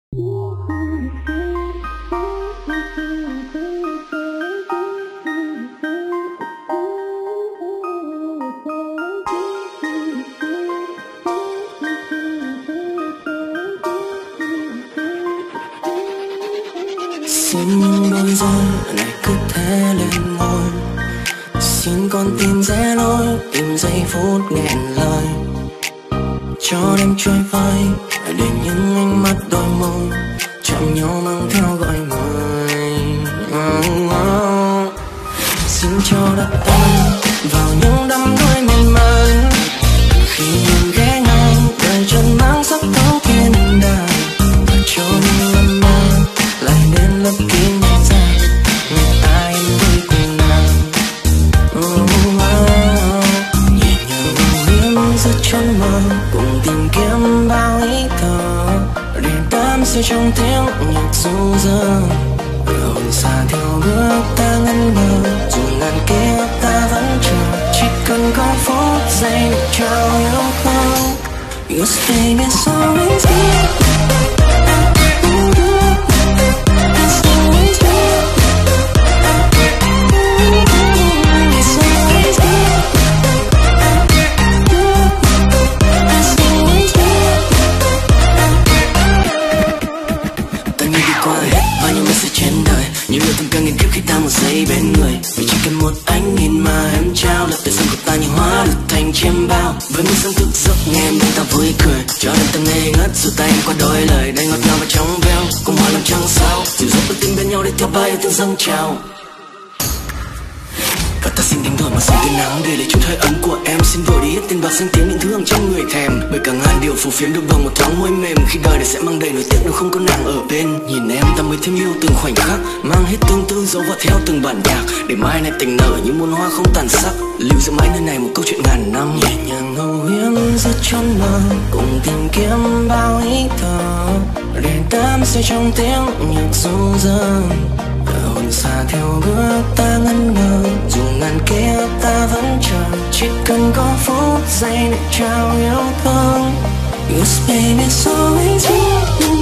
Xin đôi rồi này cứ thế lên ngôi, xin con tìm rẽ lối, tìm giây phút nghẹn lời, cho đêm trôi phai để những ánh mắt đôi môi chạm nhau mang theo gọi mời. Xin cho đất ơi vào những đắm đuối miên man, khi nhìn ghé ngang đời chân mang sắc thấu thiên đàng, và cho những lâm mơ lại đến lớp kín nhanh ra người ai vui cùng nàng. Nhẹ nhàng hiếm giữa chốn mơ cùng tìm kiếm bao ý thơ, để đắm say trong tiếng nhạc ru dơ, hồn xa theo bước ta ngân ngơ, dù ngàn kiếp ta vẫn chờ, chỉ cần có phút giây để trao yêu thương. You stay me so easy. Những điều từng càng nghìn kiếp khi ta một giây bên người, vì chỉ cần một ánh nhìn mà em trao, là tự dưng của ta như hóa được thành chiêm bao. Với một giấc thức giấc nghe em bên ta vui cười, cho nên ta ngây ngất dù tay em qua đôi lời đầy ngọt ngào và trong veo, cùng hoa làm trăng sao dịu dàng bước tim bên nhau để theo bay yêu thương dâng trào. Và ta xin đánh đổi một dòng tia nắng để lấy chút hơi ấm của em, xin vội đi hết tiền bạc danh tiếng những thứ hàng trăm người thèm, bởi cả ngàn điều phù phiếm được bằng một thoáng môi mềm, khi đời này sẽ mang đầy nỗi tiếc nếu không có nàng ở bên. Nhìn em ta mới thêm yêu từng khoảnh khắc, mang hết tương tư dấu vào theo từng bản nhạc, để mai này tình nở như muôn hoa không tàn sắc, lưu giữ mãi nơi này một câu chuyện ngàn năm. Nhẹ nhàng ngẫu hiếm giữa chốn mơ cùng tìm kiếm bao ý thơ, để đắm say trong tiếng nhạc ru dơ, hồn xa theo bước ta ngân ngơ, dù ngàn kiếp ta vẫn chờ, chỉ cần có phút giây để trao yêu thương. You stay me so easy.